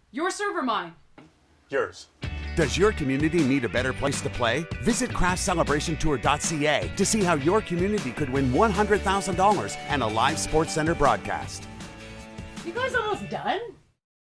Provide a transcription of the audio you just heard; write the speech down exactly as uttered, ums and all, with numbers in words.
Your serve or mine? Yours. Does your community need a better place to play? Visit craft celebration tour dot c a to see how your community could win one hundred thousand dollars and a live SportsCentre broadcast. You guys almost done?